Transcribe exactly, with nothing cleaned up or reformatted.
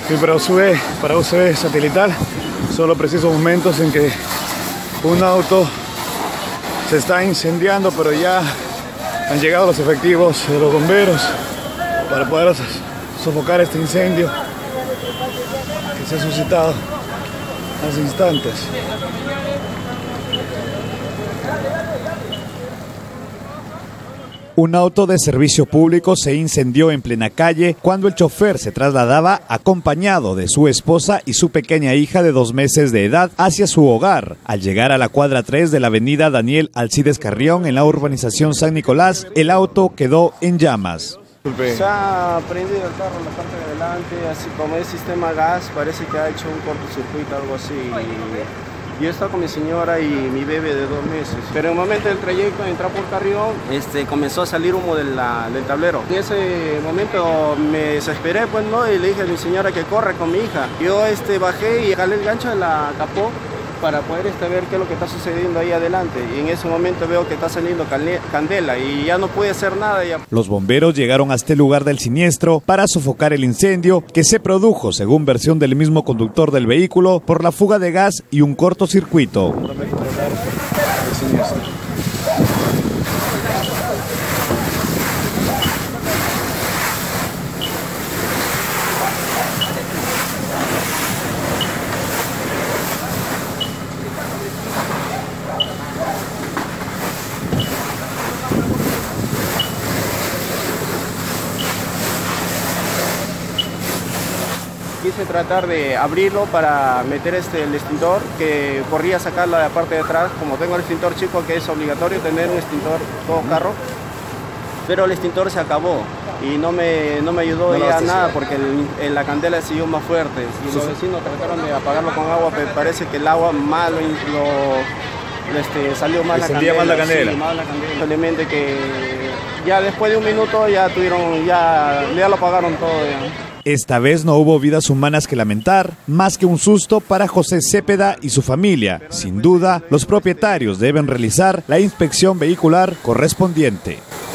Y para U S B, para U S B satelital, son los precisos momentos en que un auto se está incendiando, pero ya han llegado los efectivos de los bomberos para poder sofocar este incendio que se ha suscitado hace instantes. Un auto de servicio público se incendió en plena calle cuando el chofer se trasladaba acompañado de su esposa y su pequeña hija de dos meses de edad hacia su hogar. Al llegar a la cuadra tres de la avenida Daniel Alcides Carrión en la urbanización San Nicolás, el auto quedó en llamas. Se ha prendido el carro en la parte de adelante, así como es sistema gas, parece que ha hecho un cortocircuito, algo así. Yo estaba con mi señora y mi bebé de dos meses, pero en el momento del trayecto de entrar por Carrión, este, comenzó a salir humo de la, del tablero. En ese momento me desesperé, pues, ¿no? Y le dije a mi señora que corra con mi hija. Yo este, bajé y jalé el gancho de la capó para poder este, ver qué es lo que está sucediendo ahí adelante. Y en ese momento veo que está saliendo candela y ya no pude hacer nada. Ya. Los bomberos llegaron hasta el lugar del siniestro para sofocar el incendio que se produjo, según versión del mismo conductor del vehículo, por la fuga de gas y un cortocircuito. Quise tratar de abrirlo para meter este, el extintor, que corría a sacarla de la parte de atrás. Como tengo el extintor chico, que es obligatorio tener un extintor todo carro, pero el extintor se acabó y no me, no me ayudó no ya nada porque el, el, la candela siguió más fuerte. Y los vecinos trataron de apagarlo con agua, pero parece que el agua mal lo, este, salió mal la candela. mal la candela. Sí, mal la candela. Simplemente que ya después de un minuto ya tuvieron, ya, ya lo apagaron todo. Ya. Esta vez no hubo vidas humanas que lamentar, más que un susto para José Cepeda y su familia. Sin duda, los propietarios deben realizar la inspección vehicular correspondiente.